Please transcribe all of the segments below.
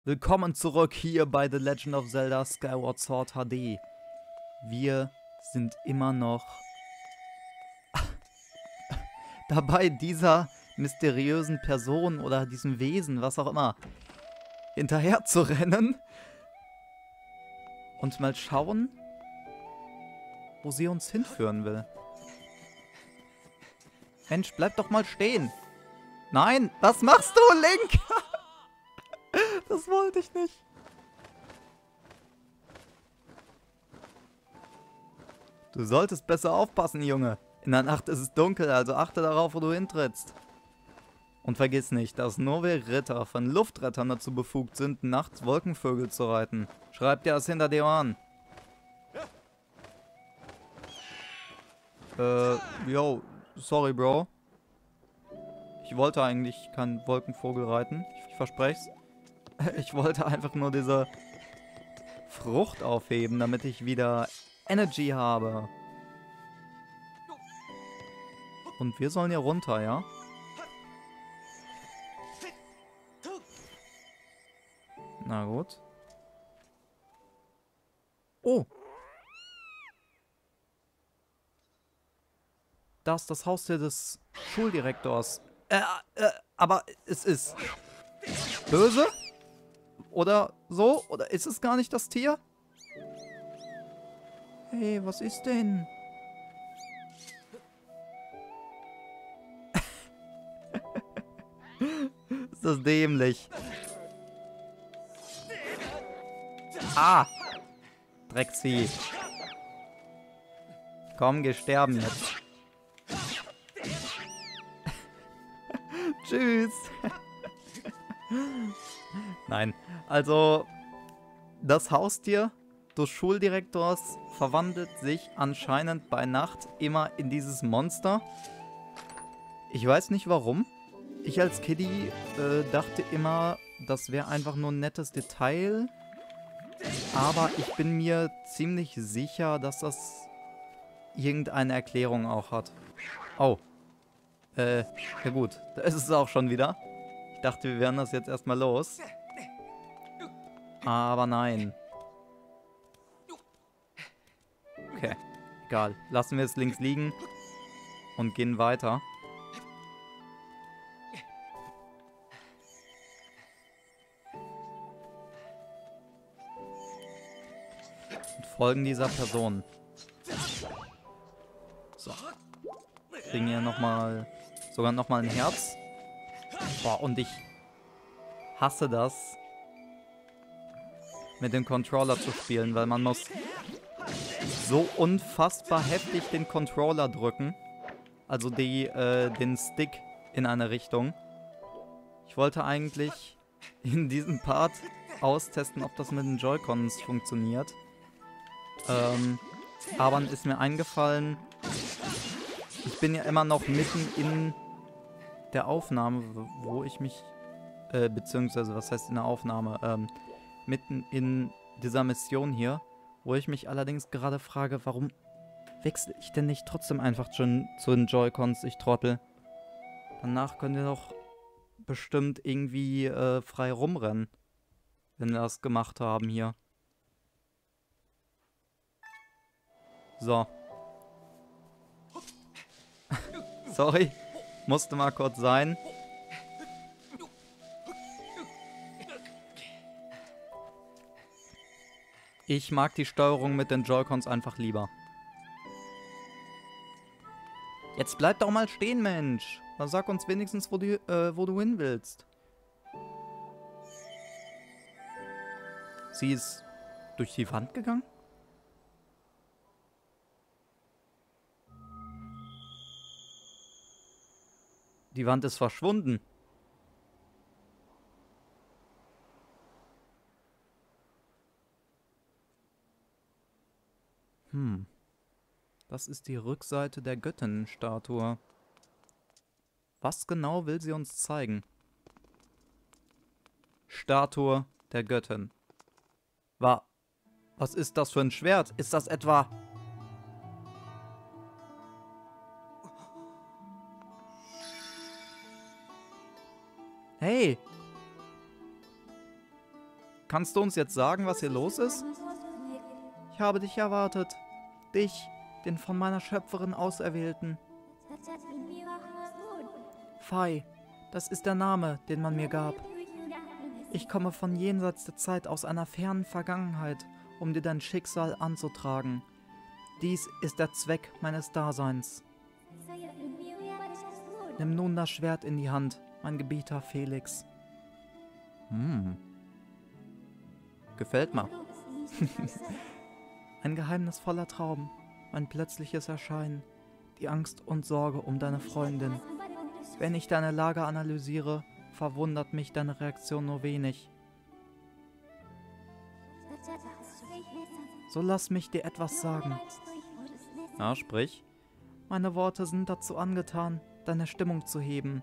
Willkommen zurück hier bei The Legend of Zelda Skyward Sword HD. Wir sind immer noch dabei, dieser mysteriösen Person oder diesem Wesen, was auch immer, hinterher zu rennen. Und mal schauen, wo sie uns hinführen will. Mensch, bleib doch mal stehen. Nein, was machst du, Link? Das wollte ich nicht. Du solltest besser aufpassen, Junge. In der Nacht ist es dunkel, also achte darauf, wo du hintrittst. Und vergiss nicht, dass nur wir Ritter von Luftrettern dazu befugt sind, nachts Wolkenvögel zu reiten. Schreib dir das hinter die Ohren. Yo, sorry, Bro. Ich wollte eigentlich keinen Wolkenvogel reiten. Ich verspreche es. Ich wollte einfach nur diese Frucht aufheben, damit ich wieder Energy habe. Und wir sollen hier runter, ja? Na gut. Oh! Das ist das Haustier des Schuldirektors. Aber es ist böse? Oder so? Oder ist es gar nicht das Tier? Hey, was ist denn? Ist das dämlich. Ah! Drecksvieh. Komm, geh sterben jetzt. Tschüss. Nein, also das Haustier des Schuldirektors verwandelt sich anscheinend bei Nacht immer in dieses Monster. Ich weiß nicht warum. Ich als Kiddie dachte immer, das wäre einfach nur ein nettes Detail. Aber ich bin mir ziemlich sicher, dass das irgendeine Erklärung auch hat. Oh. Ja gut, da ist es auch schon wieder. Ich dachte, wir wären das jetzt erstmal los. Aber nein. Okay, egal. Lassen wir es links liegen und gehen weiter. Und folgen dieser Person. So. Kriegen hier nochmal, sogar nochmal ein Herz. Boah, und ich hasse das, mit dem Controller zu spielen, weil man muss so unfassbar heftig den Controller drücken. Also den Stick in eine Richtung. Ich wollte eigentlich in diesem Part austesten, ob das mit den Joy-Cons funktioniert. Aber ist mir eingefallen, ich bin ja immer noch mitten in der Aufnahme, wo ich mich, beziehungsweise, was heißt in der Aufnahme, mitten in dieser Mission hier, wo ich mich allerdings gerade frage, warum wechsle ich denn nicht trotzdem einfach schon zu den Joy-Cons, ich Trottel? Danach könnt ihr doch bestimmt irgendwie frei rumrennen, wenn wir das gemacht haben hier. So. Sorry, musste mal kurz sein. Ich mag die Steuerung mit den Joy-Cons einfach lieber. Jetzt bleib doch mal stehen, Mensch. Dann sag uns wenigstens, wo du hin willst. Sie ist durch die Wand gegangen? Die Wand ist verschwunden. Das ist die Rückseite der Göttinnenstatue. Was genau will sie uns zeigen? Statue der Göttin. Was ist das für ein Schwert? Ist das etwa... Hey! Kannst du uns jetzt sagen, was hier los ist? Ich habe dich erwartet. Dich, den von meiner Schöpferin Auserwählten. Fei, das ist der Name, den man mir gab. Ich komme von jenseits der Zeit aus einer fernen Vergangenheit, um dir dein Schicksal anzutragen. Dies ist der Zweck meines Daseins. Nimm nun das Schwert in die Hand, mein Gebieter Felix. Gefällt mir. Ein geheimnisvoller Traum, mein plötzliches Erscheinen, die Angst und Sorge um deine Freundin. Wenn ich deine Lage analysiere, verwundert mich deine Reaktion nur wenig. So lass mich dir etwas sagen. Ja, sprich. Meine Worte sind dazu angetan, deine Stimmung zu heben.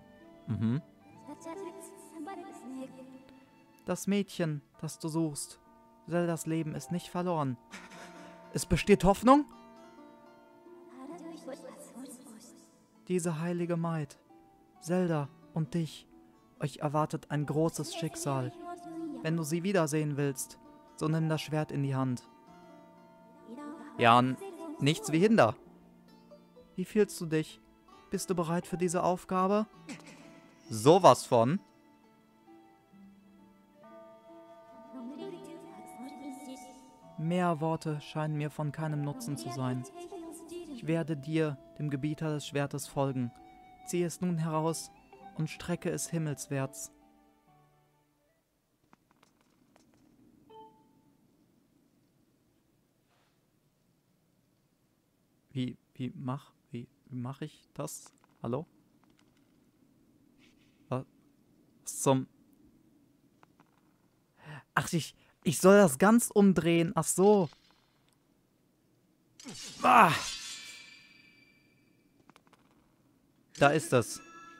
Das Mädchen, das du suchst, Zeldas Leben ist nicht verloren. Es besteht Hoffnung? Diese heilige Maid, Zelda und dich, euch erwartet ein großes Schicksal. Wenn du sie wiedersehen willst, so nimm das Schwert in die Hand. Ja, nichts wie Hinder. Wie fühlst du dich? Bist du bereit für diese Aufgabe? Sowas von. Mehr Worte scheinen mir von keinem Nutzen zu sein. Ich werde dir, dem Gebieter des Schwertes, folgen. Ziehe es nun heraus und strecke es himmelswärts. Wie mach ich das? Hallo? Was zum... Ach, ich soll das ganz umdrehen. Ach so. Ah! Da ist es.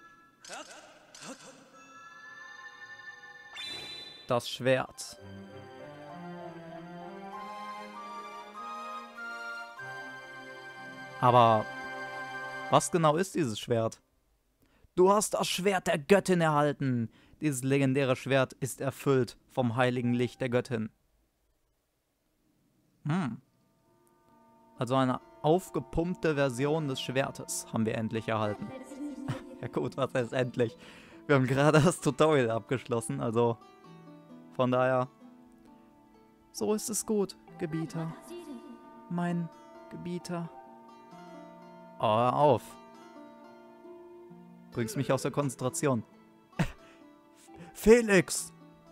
Das Schwert. Aber was genau ist dieses Schwert? Du hast das Schwert der Göttin erhalten. Dieses legendäre Schwert ist erfüllt vom heiligen Licht der Göttin. Also eine aufgepumpte Version des Schwertes haben wir endlich erhalten. Ja gut, was heißt endlich? Wir haben gerade das Tutorial abgeschlossen, also von daher. So ist es gut, Gebieter. Mein Gebieter. Oh, hör auf. Bringst mich aus der Konzentration. Felix!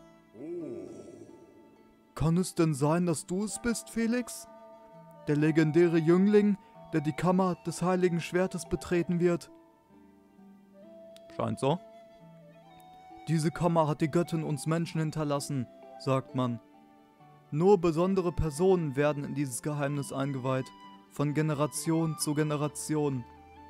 Kann es denn sein, dass du es bist, Felix? Der legendäre Jüngling, der die Kammer des heiligen Schwertes betreten wird? Scheint so. Diese Kammer hat die Göttin uns Menschen hinterlassen, sagt man. Nur besondere Personen werden in dieses Geheimnis eingeweiht, von Generation zu Generation.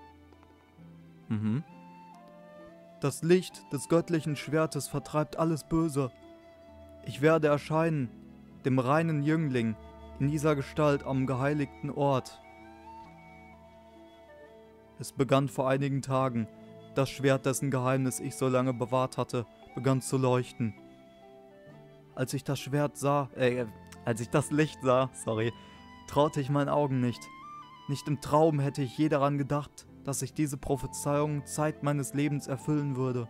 Das Licht des göttlichen Schwertes vertreibt alles Böse. Ich werde erscheinen, dem reinen Jüngling, in dieser Gestalt am geheiligten Ort. Es begann vor einigen Tagen. Das Schwert, dessen Geheimnis ich so lange bewahrt hatte, begann zu leuchten. Als ich das Licht sah, traute ich meinen Augen nicht. Nicht im Traum hätte ich je daran gedacht, dass sich diese Prophezeiung Zeit meines Lebens erfüllen würde.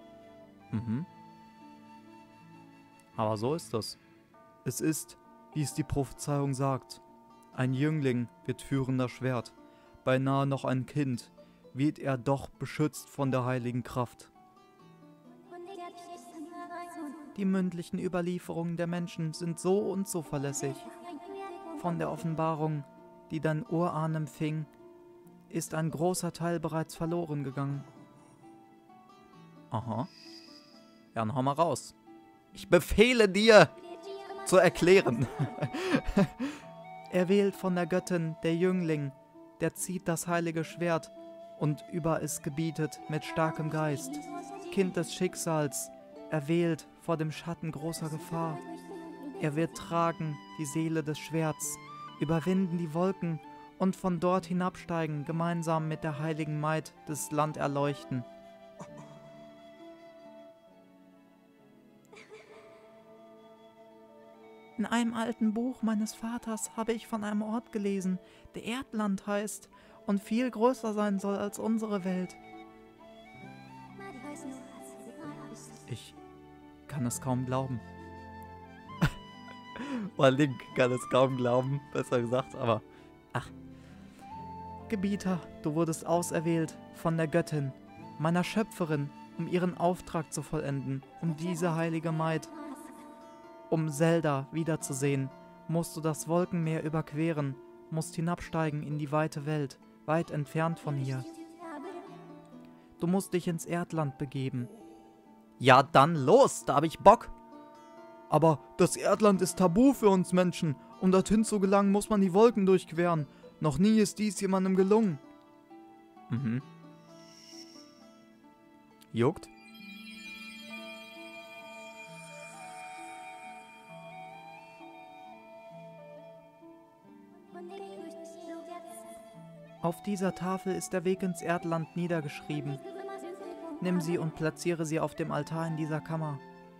Aber so ist das. Es ist, wie es die Prophezeiung sagt. Ein Jüngling wird führen das Schwert, beinahe noch ein Kind, wird er doch beschützt von der heiligen Kraft. Die mündlichen Überlieferungen der Menschen sind so unzuverlässig. Von der Offenbarung, die dein Urahn empfing, ist ein großer Teil bereits verloren gegangen. Aha. Ja, dann hau mal raus. Ich befehle dir, zu erklären. Erwählt von der Göttin, der Jüngling, der zieht das heilige Schwert und über es gebietet mit starkem Geist. Kind des Schicksals, erwählt vor dem Schatten großer Gefahr. Er wird tragen die Seele des Schwerts, überwinden die Wolken und von dort hinabsteigen, gemeinsam mit der heiligen Maid das Land erleuchten. In einem alten Buch meines Vaters habe ich von einem Ort gelesen, der Erdland heißt und viel größer sein soll als unsere Welt. Ich kann es kaum glauben. Oder Link kann es kaum glauben, besser gesagt, aber ach. Gebieter, du wurdest auserwählt von der Göttin, meiner Schöpferin, um ihren Auftrag zu vollenden, um diese heilige Maid. Um Zelda wiederzusehen, musst du das Wolkenmeer überqueren, musst hinabsteigen in die weite Welt, weit entfernt von hier. Du musst dich ins Erdland begeben. Ja, dann los, da hab ich Bock. Aber das Erdland ist tabu für uns Menschen. Um dorthin zu gelangen, muss man die Wolken durchqueren. Noch nie ist dies jemandem gelungen. Mhm. Juckt. Auf dieser Tafel ist der Weg ins Erdland niedergeschrieben. Nimm sie und platziere sie auf dem Altar in dieser Kammer.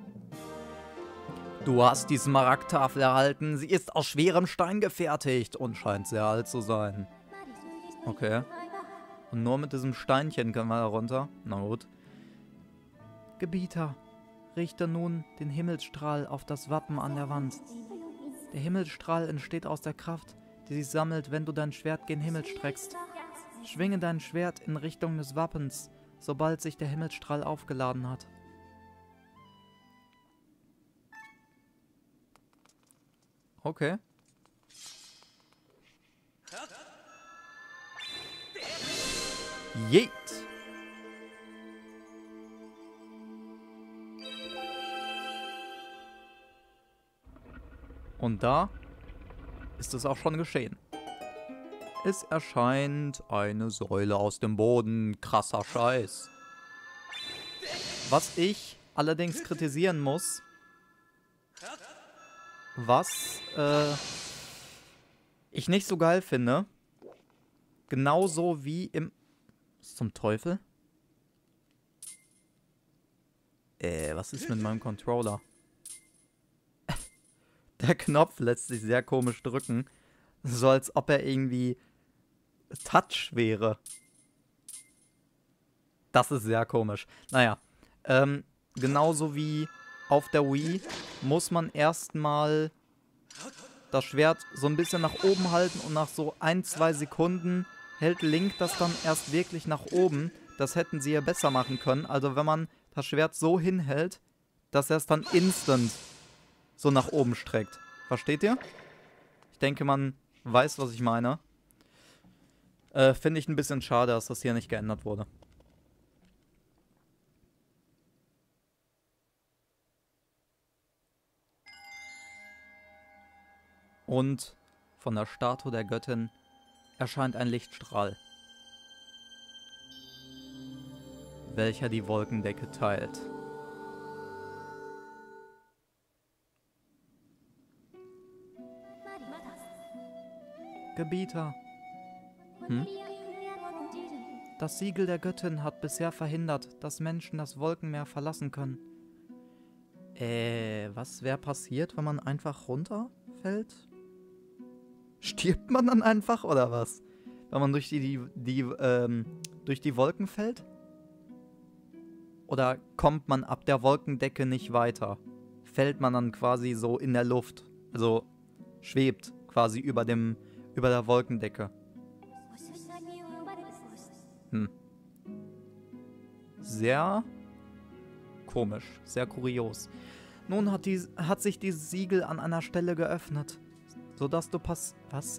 Du hast die Smaragdtafel erhalten. Sie ist aus schwerem Stein gefertigt und scheint sehr alt zu sein. Okay. Und nur mit diesem Steinchen können wir da runter. Na gut. Gebieter, richte nun den Himmelsstrahl auf das Wappen an der Wand. Der Himmelsstrahl entsteht aus der Kraft, die sich sammelt, wenn du dein Schwert gen Himmel streckst. Schwinge dein Schwert in Richtung des Wappens, sobald sich der Himmelsstrahl aufgeladen hat. Okay. Yeet! Und da ist es auch schon geschehen. Es erscheint eine Säule aus dem Boden. Krasser Scheiß. Was ich allerdings kritisieren muss, was ich nicht so geil finde, genauso wie im... Was zum Teufel? Was ist mit meinem Controller? Der Knopf lässt sich sehr komisch drücken. So als ob er irgendwie Touch wäre. Das ist sehr komisch. Naja, genauso wie auf der Wii muss man erstmal das Schwert so ein bisschen nach oben halten und nach so 1-2 Sekunden hält Link das dann erst wirklich nach oben. Das hätten sie ja besser machen können. Also wenn man das Schwert so hinhält, dass er es dann instant so nach oben streckt. Versteht ihr? Ich denke, man weiß, was ich meine. Finde ich ein bisschen schade, dass das hier nicht geändert wurde. Und von der Statue der Göttin erscheint ein Lichtstrahl, welcher die Wolkendecke teilt. Gebieter. Das Siegel der Göttin hat bisher verhindert, dass Menschen das Wolkenmeer verlassen können. Was wäre passiert, wenn man einfach runterfällt? Stirbt man dann einfach, oder was? Wenn man durch durch die Wolken fällt? Oder kommt man ab der Wolkendecke nicht weiter? Fällt man dann quasi so in der Luft? Also schwebt quasi über der Wolkendecke. Sehr komisch, sehr kurios. Nun hat sich dieses Siegel an einer Stelle geöffnet, sodass du Was?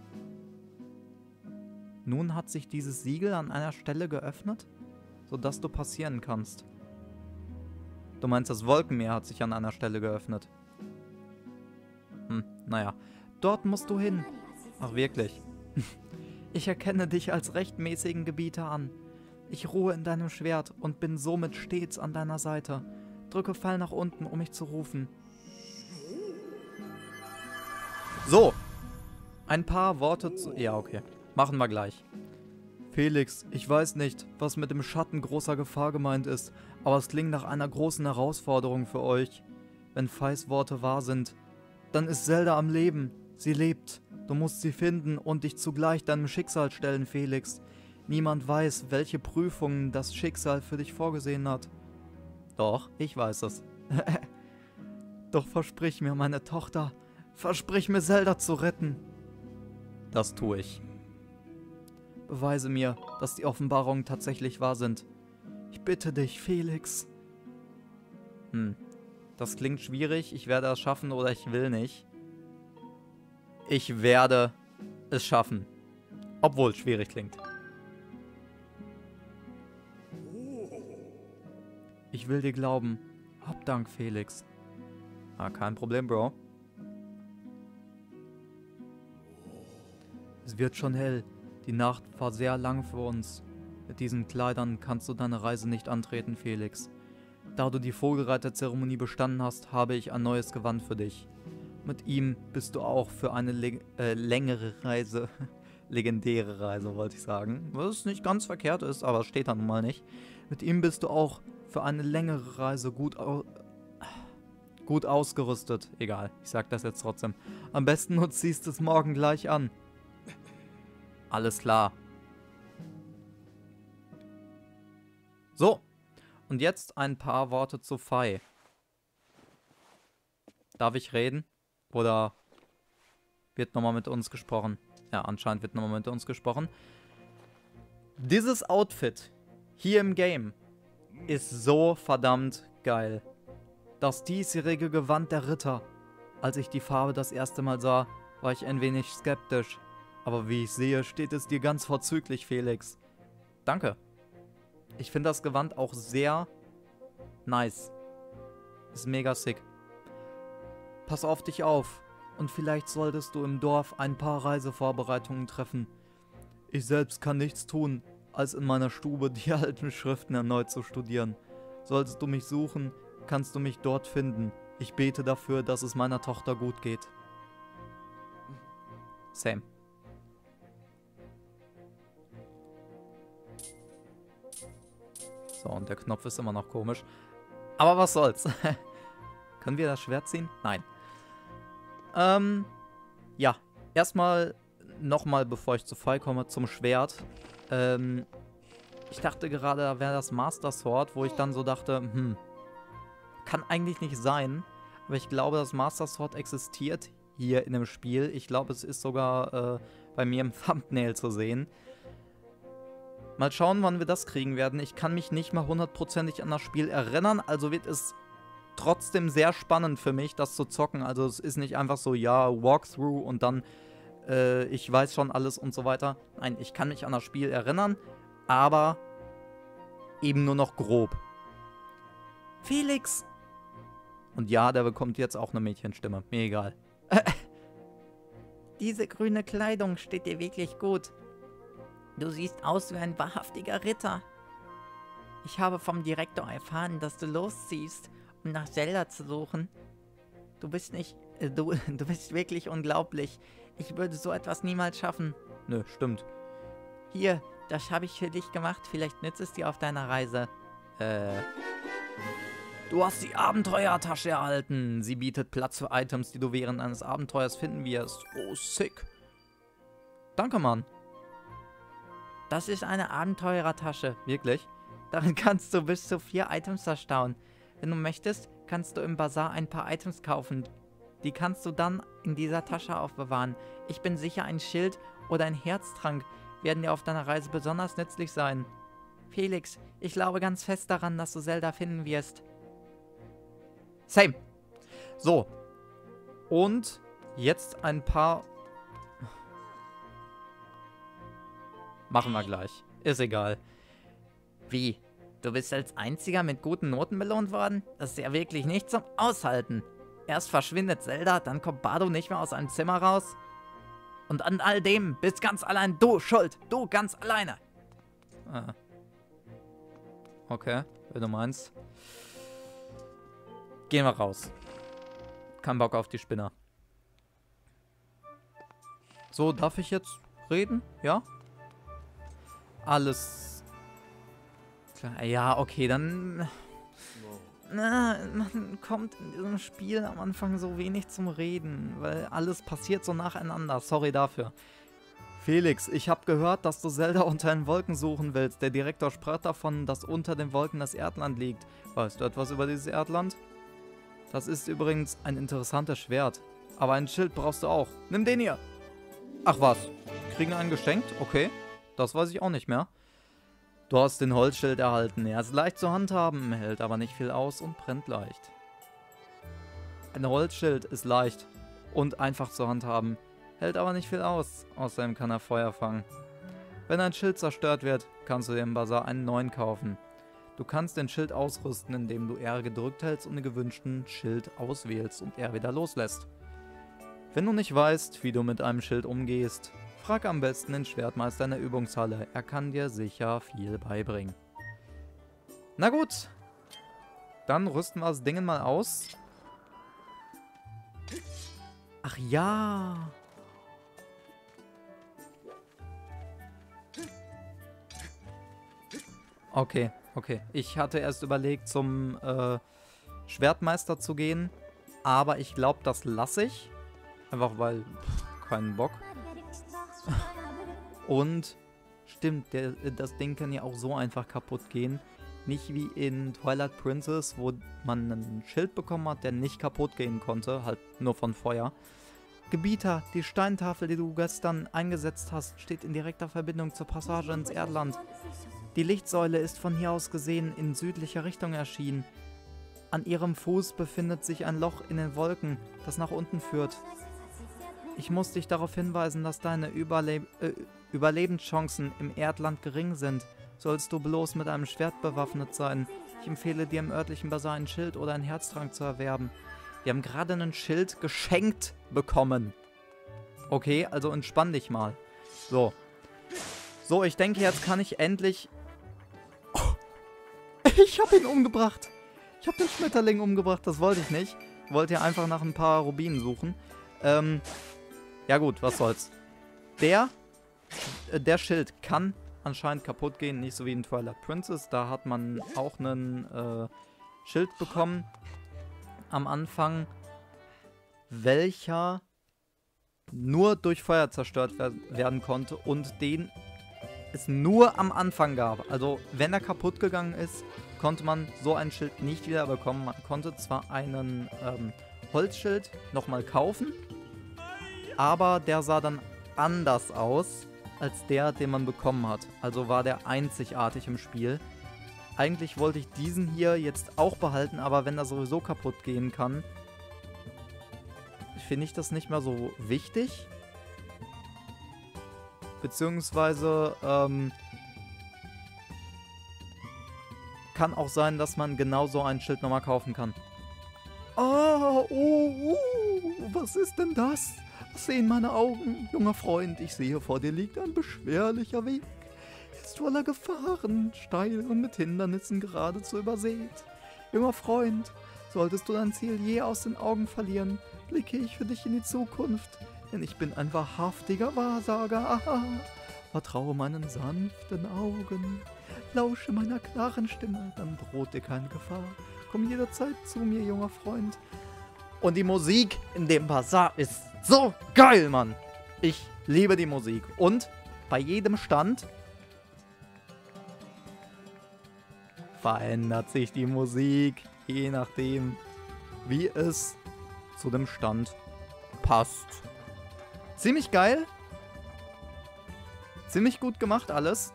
Nun hat sich dieses Siegel an einer Stelle geöffnet, sodass du passieren kannst. Du meinst, das Wolkenmeer hat sich an einer Stelle geöffnet. Naja. Dort musst du hin. Ach, wirklich? Ich erkenne dich als rechtmäßigen Gebieter an. Ich ruhe in deinem Schwert und bin somit stets an deiner Seite. Drücke Pfeil nach unten, um mich zu rufen. So. Ein paar Worte zu... Ja, okay. Machen wir gleich. Felix, ich weiß nicht, was mit dem Schatten großer Gefahr gemeint ist, aber es klingt nach einer großen Herausforderung für euch. Wenn Feis Worte wahr sind, dann ist Zelda am Leben. Sie lebt. Du musst sie finden und dich zugleich deinem Schicksal stellen, Felix. Niemand weiß, welche Prüfungen das Schicksal für dich vorgesehen hat. Doch, ich weiß es. Doch versprich mir, meine Tochter, versprich mir, Zelda zu retten. Das tue ich. Beweise mir, dass die Offenbarungen tatsächlich wahr sind. Ich bitte dich, Felix. Das klingt schwierig. Ich werde es schaffen oder ich will nicht. Ich werde es schaffen. Obwohl es schwierig klingt. Ich will dir glauben. Hab Dank, Felix. Ah, kein Problem, Bro. Es wird schon hell. Die Nacht war sehr lang für uns. Mit diesen Kleidern kannst du deine Reise nicht antreten, Felix. Da du die Vogelreiterzeremonie bestanden hast, habe ich ein neues Gewand für dich. Mit ihm bist du auch für eine längere Reise, legendäre Reise, wollte ich sagen, was nicht ganz verkehrt ist, aber steht da nun mal nicht. Mit ihm bist du auch für eine längere Reise gut ausgerüstet. Egal, ich sag das jetzt trotzdem. Am besten du ziehst es morgen gleich an. Alles klar. So, und jetzt ein paar Worte zu Fei. Darf ich reden? Oder wird nochmal mit uns gesprochen? Ja, anscheinend wird nochmal mit uns gesprochen. Dieses Outfit hier im Game ist so verdammt geil. Das diesjährige Gewand der Ritter. Als ich die Farbe das erste Mal sah, war ich ein wenig skeptisch. Aber wie ich sehe, steht es dir ganz vorzüglich, Felix. Danke. Ich finde das Gewand auch sehr nice. Ist mega sick. Pass auf dich auf. Und vielleicht solltest du im Dorf ein paar Reisevorbereitungen treffen. Ich selbst kann nichts tun, als in meiner Stube die alten Schriften erneut zu studieren. Solltest du mich suchen, kannst du mich dort finden. Ich bete dafür, dass es meiner Tochter gut geht. Same. So, und der Knopf ist immer noch komisch. Aber was soll's. Können wir das Schwert ziehen? Nein. Ja. Erstmal, nochmal, bevor ich zu Fall komme, zum Schwert. Ich dachte gerade, da wäre das Master Sword, wo ich dann so dachte, kann eigentlich nicht sein. Aber ich glaube, das Master Sword existiert hier in dem Spiel. Ich glaube, es ist sogar bei mir im Thumbnail zu sehen. Mal schauen, wann wir das kriegen werden. Ich kann mich nicht mal hundertprozentig an das Spiel erinnern. Also wird es trotzdem sehr spannend für mich, das zu zocken. Also es ist nicht einfach so, ja, Walkthrough und dann ich weiß schon alles und so weiter. Nein, ich kann mich an das Spiel erinnern, aber eben nur noch grob. Felix! Und ja, der bekommt jetzt auch eine Mädchenstimme. Mir egal. Diese grüne Kleidung steht dir wirklich gut. Du siehst aus wie ein wahrhaftiger Ritter. Ich habe vom Direktor erfahren, dass du losziehst, um nach Zelda zu suchen. Du bist nicht... Du bist wirklich unglaublich. Ich würde so etwas niemals schaffen. Nö, stimmt. Hier, das habe ich für dich gemacht. Vielleicht nützt es dir auf deiner Reise. Du hast die Abenteuertasche erhalten. Sie bietet Platz für Items, die du während eines Abenteuers finden wirst. Oh, sick. Danke, Mann. Das ist eine Abenteurertasche. Wirklich? Darin kannst du bis zu 4 Items verstauen. Wenn du möchtest, kannst du im Bazar ein paar Items kaufen. Die kannst du dann in dieser Tasche aufbewahren. Ich bin sicher, ein Schild oder ein Herztrank werden dir auf deiner Reise besonders nützlich sein. Felix, ich glaube ganz fest daran, dass du Zelda finden wirst. Same. So. Und jetzt ein paar... Machen wir gleich. Ist egal. Wie? Du bist als Einziger mit guten Noten belohnt worden? Das ist ja wirklich nicht zum Aushalten. Erst verschwindet Zelda, dann kommt Bardo nicht mehr aus seinem Zimmer raus. Und an all dem bist ganz allein du schuld. Du ganz alleine. Ah. Okay, wenn du meinst. Gehen wir raus. Kein Bock auf die Spinner. So, darf ich jetzt reden? Ja? Alles klar. Ja, okay, dann... man kommt in diesem Spiel am Anfang so wenig zum Reden, weil alles passiert so nacheinander. Sorry dafür. Felix, ich habe gehört, dass du Zelda unter den Wolken suchen willst. Der Direktor sprach davon, dass unter den Wolken das Erdland liegt. Weißt du etwas über dieses Erdland? Das ist übrigens ein interessantes Schwert. Aber ein Schild brauchst du auch. Nimm den hier. Ach was, kriegen einen geschenkt? Okay, das weiß ich auch nicht mehr. Du hast den Holzschild erhalten. Er ist leicht zu handhaben, hält aber nicht viel aus und brennt leicht. Ein Holzschild ist leicht und einfach zu handhaben, hält aber nicht viel aus. Außerdem kann er Feuer fangen. Wenn ein Schild zerstört wird, kannst du dir im Bazar einen neuen kaufen. Du kannst den Schild ausrüsten, indem du R gedrückt hältst und den gewünschten Schild auswählst und R wieder loslässt. Wenn du nicht weißt, wie du mit einem Schild umgehst, frag am besten den Schwertmeister in der Übungshalle. Er kann dir sicher viel beibringen. Na gut. Dann rüsten wir das Ding mal aus. Ach ja. Okay, okay. Ich hatte erst überlegt, zum Schwertmeister zu gehen. Aber ich glaube, das lasse ich. Einfach weil, keinen Bock. Und stimmt, das Ding kann ja auch so einfach kaputt gehen. Nicht wie in Twilight Princess, wo man ein Schild bekommen hat, der nicht kaputt gehen konnte, halt nur von Feuer. Gebieter, die Steintafel, die du gestern eingesetzt hast, steht in direkter Verbindung zur Passage ins Erdland. Die Lichtsäule ist von hier aus gesehen in südlicher Richtung erschienen. An ihrem Fuß befindet sich ein Loch in den Wolken, das nach unten führt. Ich muss dich darauf hinweisen, dass deine Überlebenschancen im Erdland gering sind. Sollst du bloß mit einem Schwert bewaffnet sein. Ich empfehle dir im örtlichen Bazar ein Schild oder einen Herztrank zu erwerben. Wir haben gerade ein Schild geschenkt bekommen. Okay, also entspann dich mal. So. So, ich denke, jetzt kann ich endlich... Oh, ich habe ihn umgebracht. Ich habe den Schmetterling umgebracht, das wollte ich nicht. Ich wollte ja einfach nach ein paar Rubinen suchen. Ja gut, was soll's. Der Schild kann anscheinend kaputt gehen, nicht so wie in Twilight Princess. Da hat man auch einen Schild bekommen am Anfang, welcher nur durch Feuer zerstört werden konnte und den es nur am Anfang gab. Also wenn er kaputt gegangen ist, konnte man so ein Schild nicht wieder bekommen. Man konnte zwar einen Holzschild nochmal kaufen, aber der sah dann anders aus als der, den man bekommen hat. Also war der einzigartig im Spiel. Eigentlich wollte ich diesen hier jetzt auch behalten, aber wenn er sowieso kaputt gehen kann, finde ich das nicht mehr so wichtig. Beziehungsweise kann auch sein, dass man genau so ein Schild nochmal kaufen kann. Was ist denn das? Was sehen meine Augen? Junger Freund, ich sehe, vor dir liegt ein beschwerlicher Weg. Er ist voller Gefahren, steil und mit Hindernissen geradezu übersät. Junger Freund, solltest du dein Ziel je aus den Augen verlieren, blicke ich für dich in die Zukunft, denn ich bin ein wahrhaftiger Wahrsager. Aha. Vertraue meinen sanften Augen, lausche meiner klaren Stimme, dann droht dir keine Gefahr. Komm jederzeit zu mir, junger Freund. Und die Musik in dem Bazar ist so geil, Mann. Ich liebe die Musik. Und bei jedem Stand verändert sich die Musik, je nachdem, wie es zu dem Stand passt. Ziemlich geil. Ziemlich gut gemacht alles.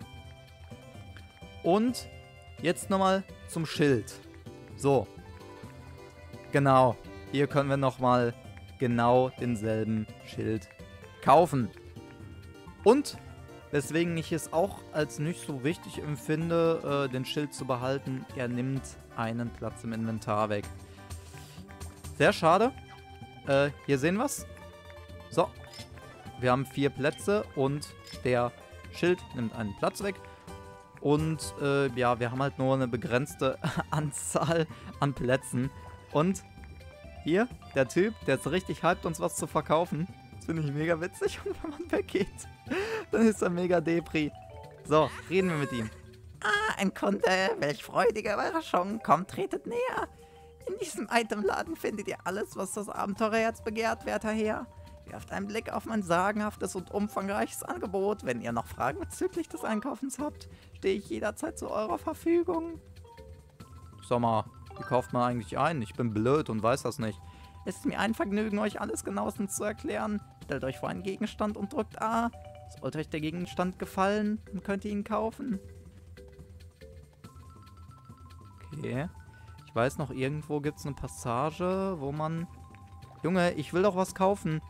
Und jetzt nochmal zum Schild. So. Genau. Hier können wir nochmal genau denselben Schild kaufen. Und weswegen ich es auch als nicht so wichtig empfinde, den Schild zu behalten, er nimmt einen Platz im Inventar weg. Sehr schade. Hier sehen wir es. So. Wir haben 4 Plätze und der Schild nimmt einen Platz weg. Und ja, wir haben halt nur eine begrenzte Anzahl an Plätzen. Und hier, der Typ, der ist richtig hyped, uns was zu verkaufen. Das finde ich mega witzig. Und wenn man weggeht, dann ist er mega Depri. So, reden wir mit ihm. Ah, ein Kunde, welch freudige Überraschung. Kommt, tretet näher. In diesem Itemladen findet ihr alles, was das Abenteurerherz begehrt, werter Herr. Werft einen Blick auf mein sagenhaftes und umfangreiches Angebot. Wenn ihr noch Fragen bezüglich des Einkaufens habt, stehe ich jederzeit zu eurer Verfügung. Sag mal, wie kauft man eigentlich ein? Ich bin blöd und weiß das nicht. Es ist mir ein Vergnügen, euch alles genauestens zu erklären. Stellt euch vor einen Gegenstand und drückt A. Sollte euch der Gegenstand gefallen, dann könnt ihr ihn kaufen. Okay. Ich weiß noch, irgendwo gibt es eine Passage, wo man... Junge, ich will doch was kaufen.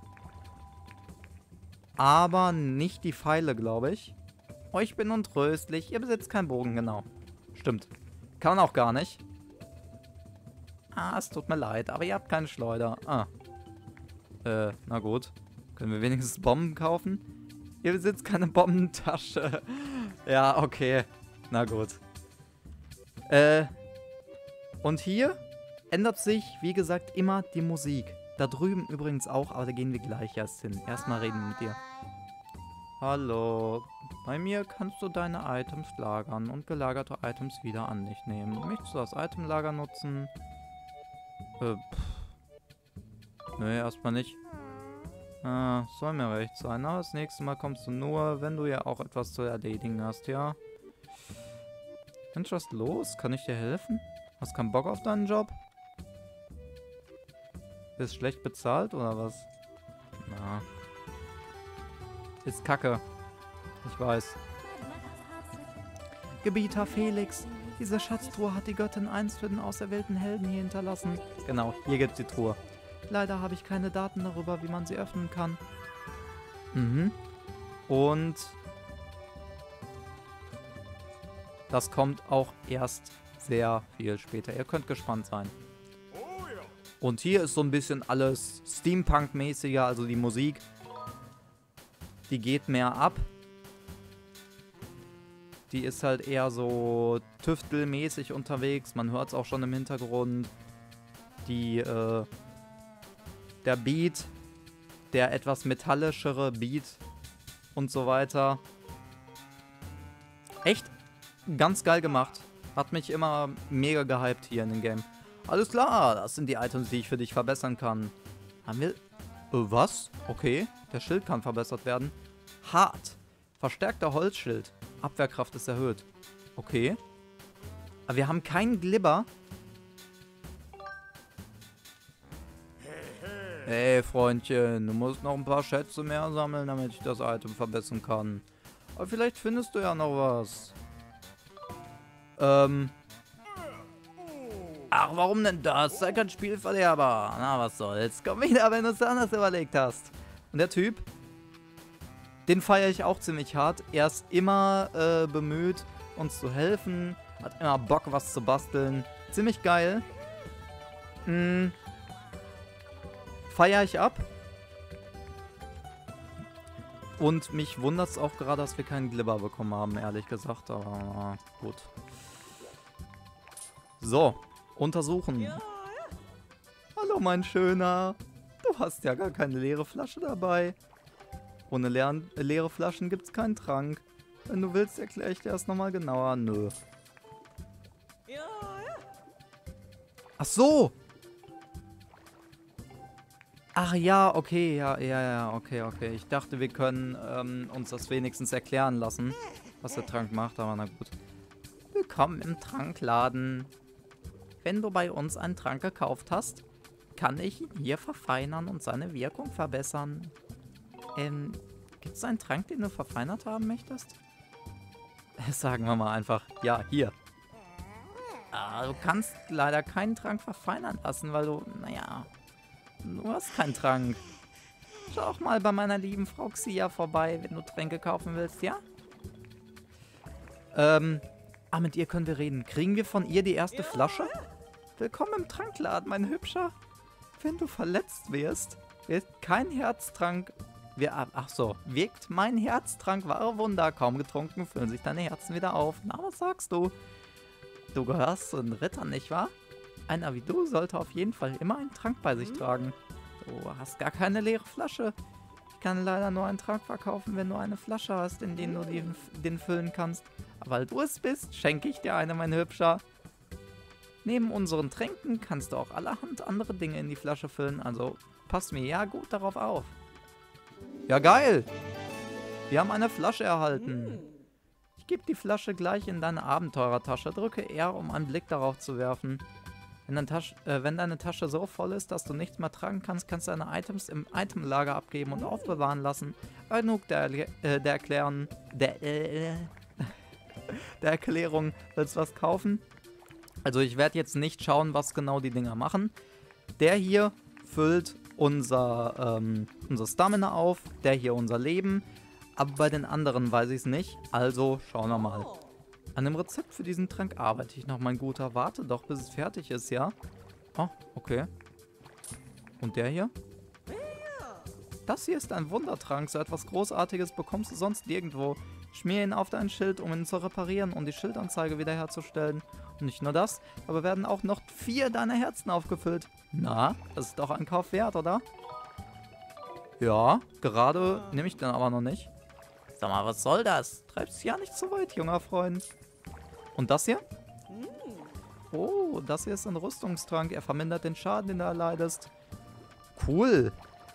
Aber nicht die Pfeile, glaube ich. Oh, ich bin untröstlich. Ihr besitzt keinen Bogen, genau. Stimmt. Kann man auch gar nicht. Ah, es tut mir leid, aber ihr habt keine Schleuder. Ah. Na gut. Können wir wenigstens Bomben kaufen? Ihr besitzt keine Bombentasche. Ja, okay. Na gut. Und hier ändert sich, wie gesagt, immer die Musik. Da drüben übrigens auch, aber da gehen wir gleich erst hin. Erstmal reden wir mit dir. Hallo. Bei mir kannst du deine Items lagern und gelagerte Items wieder an dich nehmen. Möchtest du das Itemlager nutzen? Nee, erstmal nicht. Ah, soll mir recht sein. Aber das nächste Mal kommst du nur, wenn du ja auch etwas zu erledigen hast, ja? Mensch, was ist los? Kann ich dir helfen? Hast keinen Bock auf deinen Job? Ist schlecht bezahlt oder was? Na. Ist kacke. Ich weiß. Gebieter Felix. Diese Schatztruhe hat die Göttin einst für den auserwählten Helden hier hinterlassen. Genau, hier gibt's die Truhe. Leider habe ich keine Daten darüber, wie man sie öffnen kann. Mhm. Und das kommt auch erst sehr viel später. Ihr könnt gespannt sein. Und hier ist so ein bisschen alles Steampunk-mäßiger, also die Musik. Die geht mehr ab. Die ist halt eher so tüftelmäßig unterwegs. Man hört es auch schon im Hintergrund. Der Beat, der etwas metallischere Beat und so weiter. Echt ganz geil gemacht. Hat mich immer mega gehypt hier in dem Game. Alles klar, das sind die Items, die ich für dich verbessern kann. Haben wir... was? Okay, der Schild kann verbessert werden. Hart. Verstärkter Holzschild. Abwehrkraft ist erhöht. Okay. Aber wir haben keinen Glibber. Hey, Freundchen, du musst noch ein paar Schätze mehr sammeln, damit ich das Item verbessern kann. Aber vielleicht findest du ja noch was. Ach, warum denn das? Sei kein Spielverderber. Na, was soll's. Komm wieder, wenn du es anders überlegt hast. Und der Typ, den feiere ich auch ziemlich hart. Er ist immer bemüht, uns zu helfen. Hat immer Bock, was zu basteln. Ziemlich geil. Feiere ich ab. Und mich wundert es auch gerade, dass wir keinen Glibber bekommen haben, ehrlich gesagt. Aber gut. So, untersuchen. Hallo, mein Schöner. Du hast ja gar keine leere Flasche dabei. Ohne leere Flaschen gibt's keinen Trank. Wenn du willst, erkläre ich dir das nochmal genauer. Nö. Ach so. Ach ja, okay, ja, okay. Ich dachte, wir können uns das wenigstens erklären lassen, was der Trank macht, aber na gut. Willkommen im Trankladen. Wenn du bei uns einen Trank gekauft hast, kann ich ihn hier verfeinern und seine Wirkung verbessern. Gibt es einen Trank, den du verfeinert haben möchtest? Sagen wir mal einfach, ja, hier. Du kannst leider keinen Trank verfeinern lassen, weil du, naja, du hast keinen Trank. Schau auch mal bei meiner lieben Frau Xia vorbei, wenn du Tränke kaufen willst, ja? Mit ihr können wir reden. Kriegen wir von ihr die erste Flasche? Willkommen im Trankladen, mein Hübscher. Wenn du verletzt wirst, wirkt kein Herztrank... wirkt mein Herztrank wahre Wunder. Kaum getrunken, füllen sich deine Herzen wieder auf. Na, was sagst du? Du gehörst zu den Rittern, nicht wahr? Einer wie du sollte auf jeden Fall immer einen Trank bei sich tragen. Du hast gar keine leere Flasche. Ich kann leider nur einen Trank verkaufen, wenn du eine Flasche hast, in den du den füllen kannst. Aber weil du es bist, schenke ich dir eine, mein Hübscher. Neben unseren Tränken kannst du auch allerhand andere Dinge in die Flasche füllen, also pass mir ja gut darauf auf. Ja, geil! Wir haben eine Flasche erhalten. Ich gebe die Flasche gleich in deine Abenteurertasche. Drücke R, um einen Blick darauf zu werfen. Wenn deine Tasche so voll ist, dass du nichts mehr tragen kannst, kannst du deine Items im Itemlager abgeben und aufbewahren lassen. Genug der Erklärung. Willst du was kaufen? Also ich werde jetzt nicht schauen, was genau die Dinger machen. Der hier füllt unser Stamina auf, der hier unser Leben. Aber bei den anderen weiß ich es nicht, also schauen wir mal. An dem Rezept für diesen Trank arbeite ich noch, mein Guter. Warte doch, bis es fertig ist, ja? Oh, okay. Und der hier? Das hier ist ein Wundertrank. So etwas Großartiges bekommst du sonst nirgendwo. Schmier ihn auf dein Schild, um ihn zu reparieren und die Schildanzeige wiederherzustellen. Und nicht nur das, aber werden auch noch 4 deiner Herzen aufgefüllt. Na, das ist doch ein Kauf wert, oder? Ja, gerade nehme ich den aber noch nicht. Sag mal, was soll das? Treibst ja nicht so weit, junger Freund. Und das hier? Oh, das hier ist ein Rüstungstrank. Er vermindert den Schaden, den du erleidest. Cool.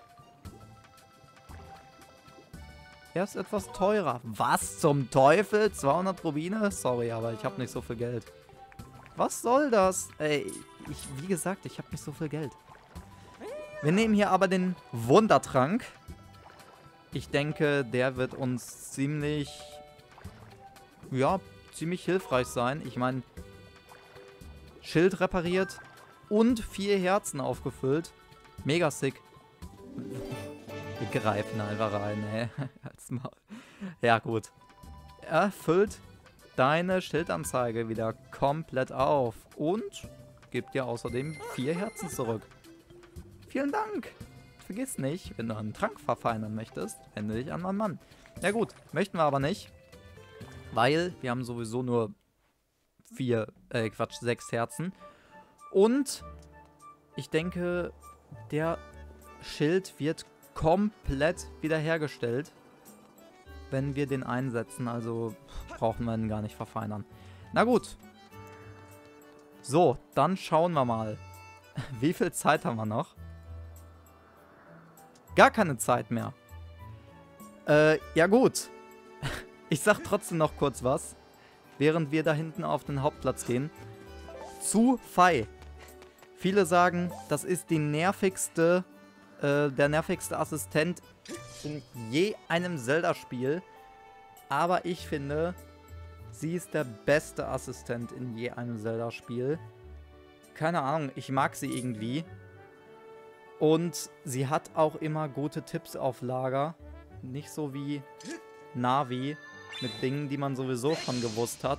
Er ist etwas teurer. Was zum Teufel? 200 Rubine? Sorry, aber ich habe nicht so viel Geld. Was soll das? Ey, wie gesagt, ich habe nicht so viel Geld. Wir nehmen hier aber den Wundertrank. Ich denke, der wird uns ziemlich hilfreich sein. Ich meine, Schild repariert und 4 Herzen aufgefüllt. Mega sick. Wir greifen einfach rein, ey. Halt's Maul. Ja, gut. Er füllt deine Schildanzeige wieder komplett auf und gibt dir außerdem 4 Herzen zurück. Vielen Dank. Vergiss nicht, wenn du einen Trank verfeinern möchtest, wende dich an meinen Mann. Ja gut, möchten wir aber nicht, weil wir haben sowieso nur 6 Herzen. Und ich denke, der Schild wird komplett wiederhergestellt, wenn wir den einsetzen. Also brauchen wir ihn gar nicht verfeinern. Na gut. So, dann schauen wir mal. Wie viel Zeit haben wir noch? Gar keine Zeit mehr. Ja gut. Ich sag trotzdem noch kurz was, während wir da hinten auf den Hauptplatz gehen. Zu Fei. Viele sagen, das ist die nervigste, der nervigste Assistent in je einem Zelda-Spiel. Aber ich finde, sie ist der beste Assistent in je einem Zelda-Spiel. Keine Ahnung, ich mag sie irgendwie. Und sie hat auch immer gute Tipps auf Lager. Nicht so wie Navi mit Dingen, die man sowieso schon gewusst hat.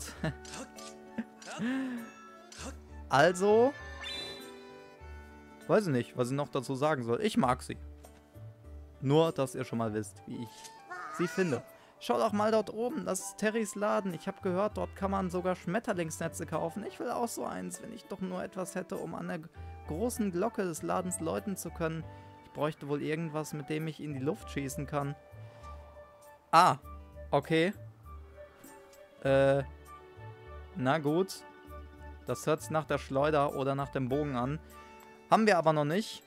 Also, weiß ich nicht, was ich noch dazu sagen soll. Ich mag sie. Nur, dass ihr schon mal wisst, wie ich sie finde. Schaut doch mal dort oben, das ist Terrys Laden. Ich habe gehört, dort kann man sogar Schmetterlingsnetze kaufen. Ich will auch so eins, wenn ich doch nur etwas hätte, um an der großen Glocke des Ladens läuten zu können. Ich bräuchte wohl irgendwas, mit dem ich in die Luft schießen kann. Ah, okay. Na gut. Das hört sich nach der Schleuder oder nach dem Bogen an. Haben wir aber noch nicht.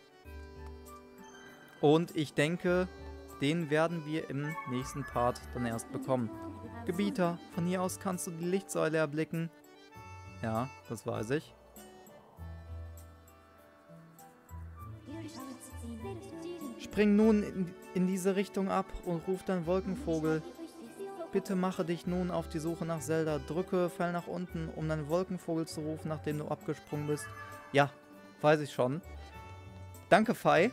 Und ich denke, den werden wir im nächsten Part dann erst bekommen. Gebieter, von hier aus kannst du die Lichtsäule erblicken. Ja, das weiß ich. Spring nun in diese Richtung ab und ruf deinen Wolkenvogel. Bitte mache dich nun auf die Suche nach Zelda. Drücke Pfeil nach unten, um deinen Wolkenvogel zu rufen, nachdem du abgesprungen bist. Ja, weiß ich schon. Danke, Fei.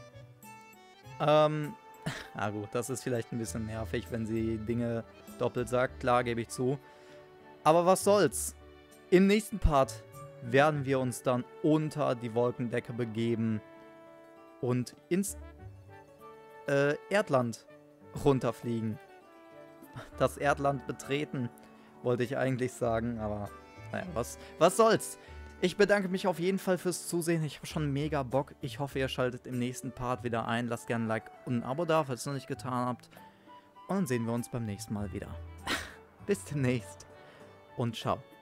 Na gut, das ist vielleicht ein bisschen nervig, wenn sie Dinge doppelt sagt. Klar, gebe ich zu. Aber was soll's? Im nächsten Part werden wir uns dann unter die Wolkendecke begeben und ins Erdland runterfliegen. Das Erdland betreten, wollte ich eigentlich sagen, aber naja, was soll's? Ich bedanke mich auf jeden Fall fürs Zusehen. Ich habe schon mega Bock. Ich hoffe, ihr schaltet im nächsten Part wieder ein. Lasst gerne ein Like und ein Abo da, falls ihr es noch nicht getan habt. Und dann sehen wir uns beim nächsten Mal wieder. Bis demnächst und ciao.